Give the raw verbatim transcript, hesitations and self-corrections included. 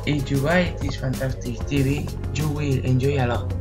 If you buy this fantastic T V, you will enjoy a lot.